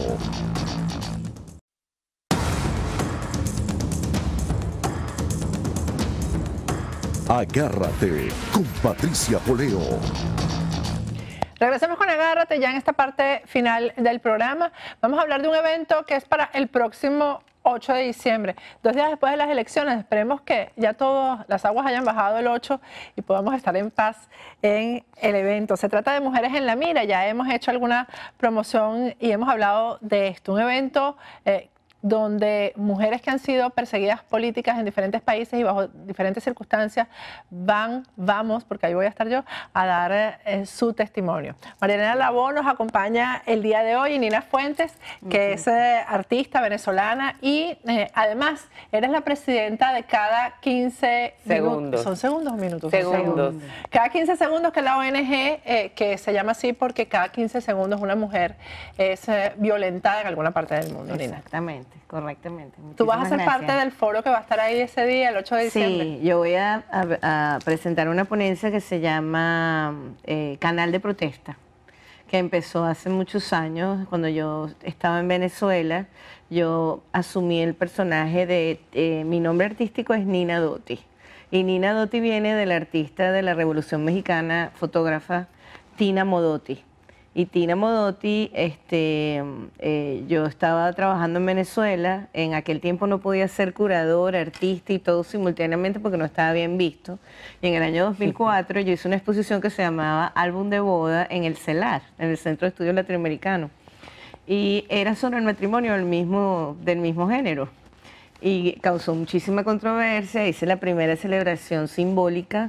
Agárrate con Patricia Poleo. Regresemos con Agárrate ya en esta parte final del programa. Vamos a hablar de un evento que es para el próximo 8 de diciembre, 2 días después de las elecciones. Esperemos que ya todas las aguas hayan bajado el 8 y podamos estar en paz en el evento. Se trata de Mujeres en la Mira. Ya hemos hecho alguna promoción y hemos hablado de esto. Un evento donde mujeres que han sido perseguidas políticas en diferentes países y bajo diferentes circunstancias vamos, porque ahí voy a estar yo, a dar su testimonio. Marielena Labó nos acompaña el día de hoy, y Nina Fuentes, que es artista venezolana, y además eres la presidenta de Cada 15 Segundos. ¿Son segundos o minutos? Segundos. Cada 15 segundos, que es la ONG que se llama así porque cada 15 segundos una mujer es violentada en alguna parte del mundo. Exactamente. Correctamente. Tú vas a ser parte del foro que va a estar ahí ese día, el 8 de diciembre. Sí, yo voy a presentar una ponencia que se llama Canal de Protesta, que empezó hace muchos años. Cuando yo estaba en Venezuela, yo asumí el personaje de, mi nombre artístico es Nina Doty, y Nina Doty viene del artista de la Revolución Mexicana, fotógrafa Tina Modotti. Y Tina Modotti, yo estaba trabajando en Venezuela, en aquel tiempo no podía ser curadora, artista y todo simultáneamente porque no estaba bien visto. Y en el año 2004 yo hice una exposición que se llamaba Álbum de Boda en el CELAR, en el Centro de Estudios Latinoamericanos. Y era sobre el matrimonio del mismo género. Y causó muchísima controversia. Hice la primera celebración simbólica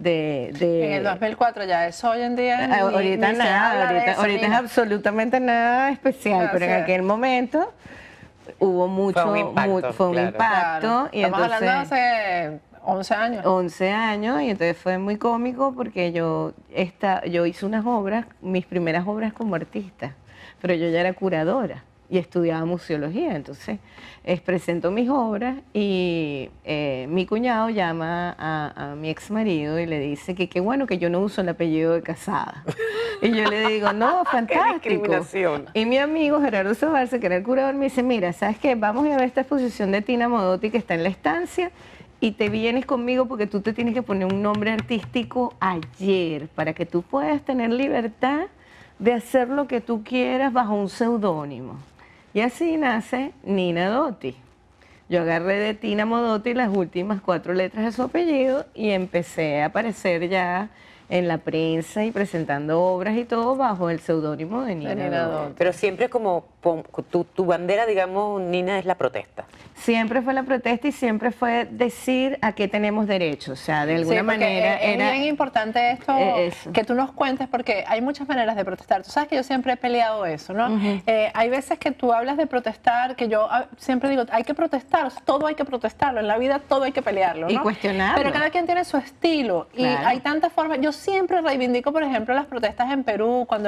En el 2004 ya eso hoy en día ahorita ni nada, ahorita es absolutamente nada especial, pero en aquel momento hubo mucho, fue un impacto. Y estamos entonces, hablando hace 11 años. 11 años, y entonces fue muy cómico porque yo hice unas obras, mis primeras obras como artista, pero yo ya era curadora y estudiaba museología, entonces presento mis obras y mi cuñado llama a mi ex marido y le dice que qué bueno que yo no uso el apellido de Casada. Y yo le digo, no, fantástico. Qué discriminación. Y mi amigo Gerardo Sobarce, que era el curador, me dice, mira, ¿sabes qué? Vamos a ver esta exposición de Tina Modotti que está en la estancia y te vienes conmigo porque tú te tienes que poner un nombre artístico ayer para que tú puedas tener libertad de hacer lo que tú quieras bajo un seudónimo. Y así nace Nina Dotti. Yo agarré de Tina Modotti las últimas 4 letras de su apellido y empecé a aparecer ya en la prensa y presentando obras y todo bajo el seudónimo de Nina Dotti. Pero siempre como tu bandera, digamos, Nina, es la protesta. Siempre fue la protesta y siempre fue decir a qué tenemos derecho. O sea, de alguna manera es bien importante esto que tú nos cuentes, porque hay muchas maneras de protestar. Tú sabes que yo siempre he peleado eso, ¿no? Hay veces que tú hablas de protestar, que yo siempre digo, hay que protestar, o sea, todo hay que protestarlo, en la vida todo hay que pelearlo, ¿no? Y cuestionarlo. Pero cada quien tiene su estilo, claro. Y hay tantas formas. Yo siempre reivindico, por ejemplo, las protestas en Perú, cuando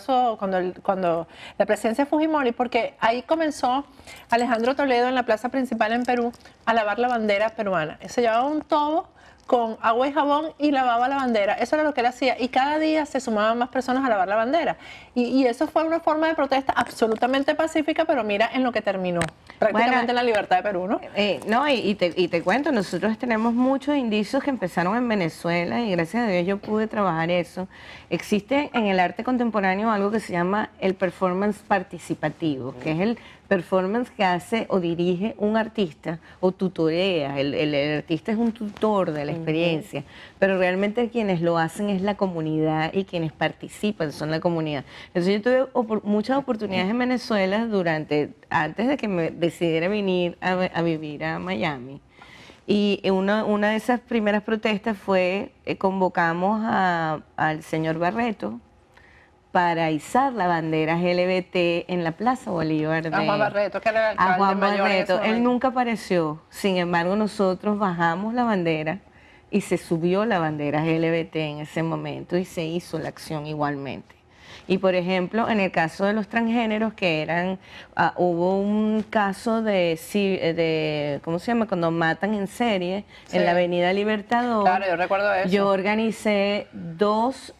la presidencia de Fujimori, porque ahí comenzó Alejandro Toledo en la plaza principal en Perú a lavar la bandera peruana. Se llevaba un tobo con agua y jabón y lavaba la bandera. Eso era lo que él hacía. Y cada día se sumaban más personas a lavar la bandera. Y eso fue una forma de protesta absolutamente pacífica, pero mira en lo que terminó. Prácticamente en la libertad de Perú, ¿no? Y te cuento, nosotros tenemos muchos indicios que empezaron en Venezuela y gracias a Dios yo pude trabajar eso. Existe en el arte contemporáneo algo que se llama el performance participativo, que es el performance que hace o dirige un artista o tutorea. El artista es un tutor de la experiencia, pero realmente quienes lo hacen es la comunidad y quienes participan son la comunidad. Entonces yo tuve muchas oportunidades en Venezuela antes de que me decidiera venir a vivir a Miami. Y una de esas primeras protestas fue, convocamos al señor Barreto para izar la bandera LGBT en la Plaza Bolívar. A Juan Barreto, que era el alcalde Juan mayor Barreto. Él nunca apareció, sin embargo nosotros bajamos la bandera y se subió la bandera LGBT en ese momento y se hizo la acción igualmente. Y por ejemplo, en el caso de los transgéneros, que hubo un caso de ¿cómo se llama? Cuando matan en serie, sí, en la Avenida Libertador. Claro, yo recuerdo eso. Yo organicé 2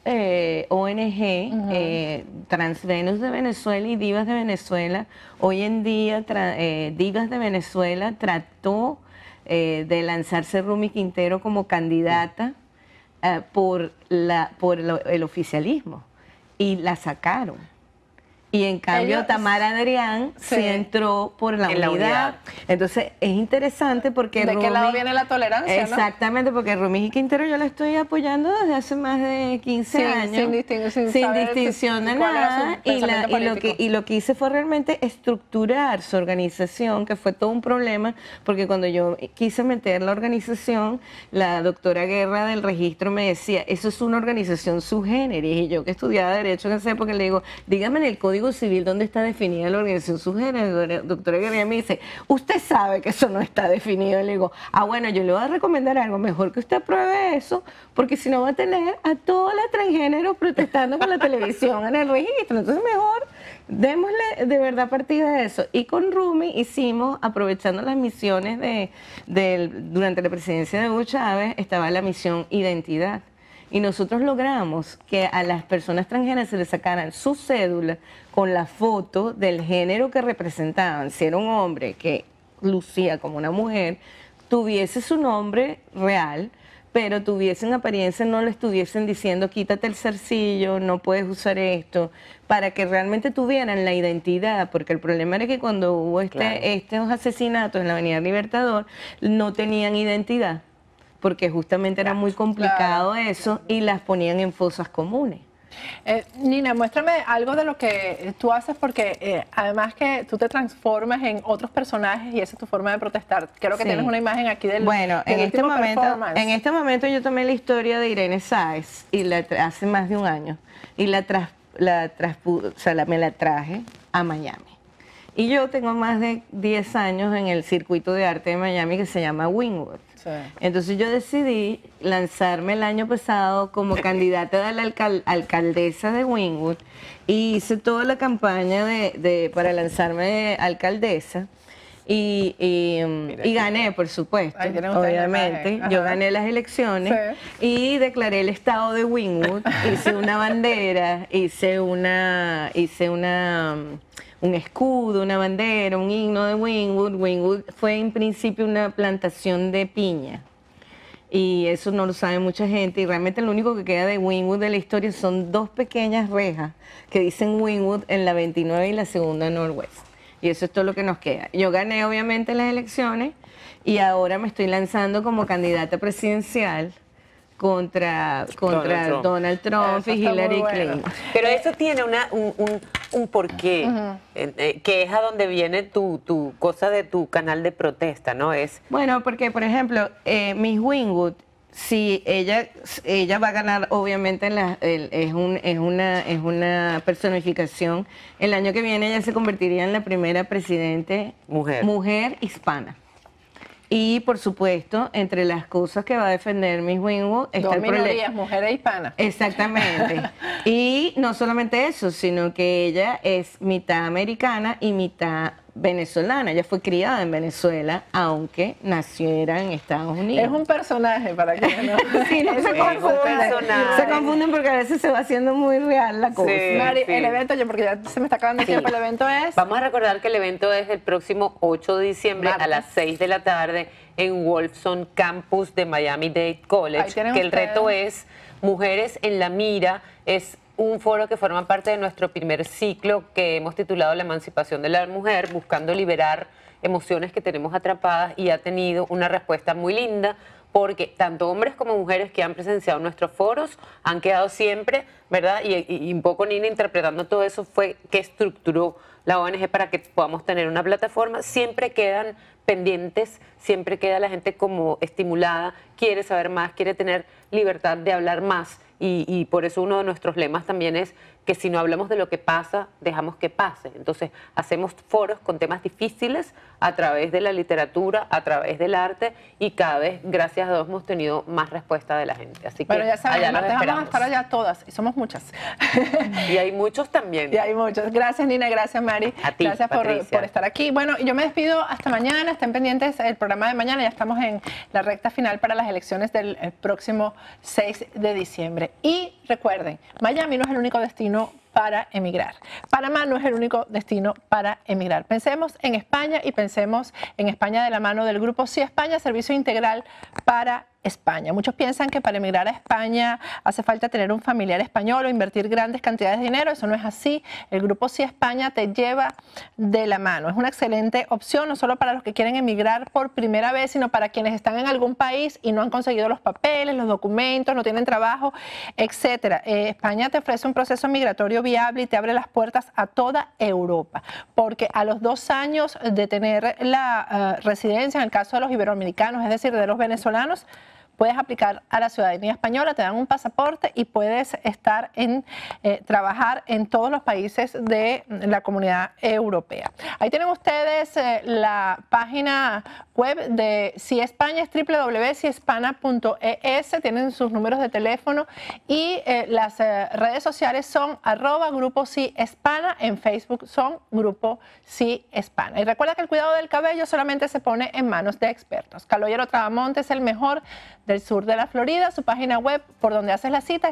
ONG, Transvenus de Venezuela y Divas de Venezuela. Hoy en día, Divas de Venezuela trató de lanzarse Rumi Quintero como candidata por el oficialismo. Y la sacaron. Y en cambio Tamara Adrián se entró por la unidad. Entonces es interesante porque ¿de qué lado viene la tolerancia? Exactamente, porque Rumi Quintero yo la estoy apoyando desde hace más de 15 años. Sin distinción de nada. Y lo que hice fue realmente estructurar su organización, que fue todo un problema, porque cuando yo quise meter la organización, la doctora Guerra del registro me decía, eso es una organización subgéneris. Y yo que estudiaba Derecho en esa época le digo, dígame en el Código Civil dónde está definida la organización subgénero. Doctora Guerra me dice, usted sabe que eso no está definido. Le digo, bueno, yo le voy a recomendar algo, mejor que usted apruebe eso, porque si no va a tener a todas las transgéneros protestando con la televisión en el registro. Entonces mejor démosle de verdad partida de eso. Y con Rumi hicimos, aprovechando las misiones durante la presidencia de Hugo Chávez, estaba la misión Identidad. Y nosotros logramos que a las personas transgéneras se les sacaran su cédula con la foto del género que representaban. Si era un hombre que lucía como una mujer, tuviese su nombre real, pero tuviesen apariencia, no le estuviesen diciendo quítate el zarcillo, no puedes usar esto, para que realmente tuvieran la identidad, porque el problema era que cuando hubo estos asesinatos en la Avenida Libertador, no tenían identidad, porque justamente era muy complicado eso y las ponían en fosas comunes. Nina, muéstrame algo de lo que tú haces, porque además que tú te transformas en otros personajes y esa es tu forma de protestar. Creo que tienes una imagen aquí del Bueno, del en este momento yo tomé la historia de Irene Sáez y hace más de un año y me la traje a Miami. Y yo tengo más de 10 años en el circuito de arte de Miami que se llama Wynwood. Sí. Entonces yo decidí lanzarme el año pasado como candidata a la alcaldesa de Wynwood y hice toda la campaña para lanzarme de alcaldesa y gané, por supuesto, obviamente. Yo gané las elecciones y declaré el estado de Wynwood, hice una bandera, hice un escudo, una bandera, un himno de Wynwood. Wynwood fue en principio una plantación de piña y eso no lo sabe mucha gente y realmente lo único que queda de Wynwood de la historia son 2 pequeñas rejas que dicen Wynwood en la 29 y la segunda Northwest y eso es todo lo que nos queda. Yo gané obviamente las elecciones y ahora me estoy lanzando como candidata presidencial contra Donald Trump y Hillary Clinton. Pero eso tiene un porqué, que es a donde viene tu cosa de tu canal de protesta, ¿no? Bueno, porque, por ejemplo, Miss Wynwood, si ella va a ganar, obviamente, es una personificación. El año que viene ella se convertiría en la primera presidente mujer hispana. Y, por supuesto, entre las cosas que va a defender Miss Wynwood está el problema. Mujeres hispanas. Exactamente. Y no solamente eso, sino que ella es mitad americana y mitad venezolana. Ella fue criada en Venezuela, aunque naciera en Estados Unidos. Es un personaje, para que no, sí, no se confunden. Se confunden porque a veces se va haciendo muy real la cosa. Sí, Mari, el evento, porque ya se me está acabando el tiempo, el evento es... Vamos a recordar que el evento es el próximo 8 de diciembre a las 6 de la tarde en Wolfson Campus de Miami-Dade College, que el reto es Mujeres en la Mira, es un foro que forma parte de nuestro primer ciclo que hemos titulado La emancipación de la mujer, buscando liberar emociones que tenemos atrapadas y ha tenido una respuesta muy linda porque tanto hombres como mujeres que han presenciado nuestros foros han quedado siempre, ¿verdad? Y un poco Nina interpretando todo eso fue que estructuró la ONG para que podamos tener una plataforma. Siempre quedan pendientes, siempre queda la gente como estimulada, quiere saber más, quiere tener libertad de hablar más. Y por eso uno de nuestros lemas también es que si no hablamos de lo que pasa, dejamos que pase. Entonces, hacemos foros con temas difíciles a través de la literatura, a través del arte, y cada vez, gracias a Dios, hemos tenido más respuesta de la gente. Así que bueno, ya saben, allá vamos a estar allá todas, y somos muchas. Y hay muchos también. Y hay muchos. Gracias, Nina, gracias, Mari. A ti, gracias por estar aquí. Bueno, yo me despido hasta mañana, estén pendientes del programa de mañana, ya estamos en la recta final para las elecciones del próximo 6 de diciembre. Y recuerden, Miami no es el único destino para emigrar. Panamá no es el único destino para emigrar. Pensemos en España y pensemos en España de la mano del Grupo Sí España, servicio integral para España. Muchos piensan que para emigrar a España hace falta tener un familiar español o invertir grandes cantidades de dinero. Eso no es así. El Grupo Sí España te lleva de la mano. Es una excelente opción, no solo para los que quieren emigrar por primera vez, sino para quienes están en algún país y no han conseguido los papeles, los documentos, no tienen trabajo, etcétera. España te ofrece un proceso migratorio viable y te abre las puertas a toda Europa, porque a los 2 años de tener la residencia, en el caso de los iberoamericanos, es decir, de los venezolanos, puedes aplicar a la ciudadanía española, te dan un pasaporte y puedes estar trabajar en todos los países de la Comunidad Europea. Ahí tienen ustedes la página web de Sí España, es www.siespana.es, tienen sus números de teléfono y las redes sociales son @Grupo Sí Hispana, en Facebook son Grupo Sí Hispana. Y recuerda que el cuidado del cabello solamente se pone en manos de expertos. Caballero Trabamonte es el mejor del sur de la Florida. Su página web por donde haces la cita es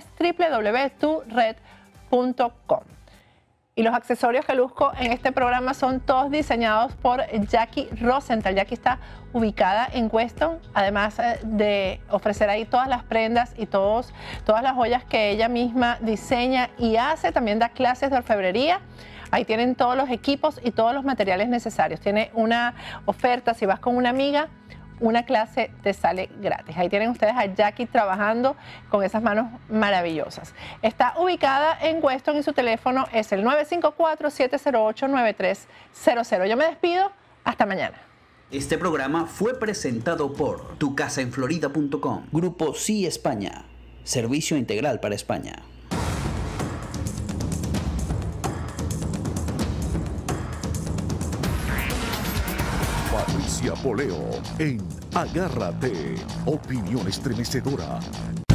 www.tured.com. Y los accesorios que luzco en este programa son todos diseñados por Jackie Rosenthal. Jackie está ubicada en Weston, además de ofrecer ahí todas las prendas y todas las joyas que ella misma diseña y hace. También da clases de orfebrería. Ahí tienen todos los equipos y todos los materiales necesarios. Tiene una oferta si vas con una amiga una clase te sale gratis. Ahí tienen ustedes a Jackie trabajando con esas manos maravillosas. Está ubicada en Weston y su teléfono es el 954-708-9300. Yo me despido, hasta mañana. Este programa fue presentado por tucasaenflorida.com. Grupo Sí España. Servicio integral para España. Patricia Poleo en Agárrate. Opinión estremecedora.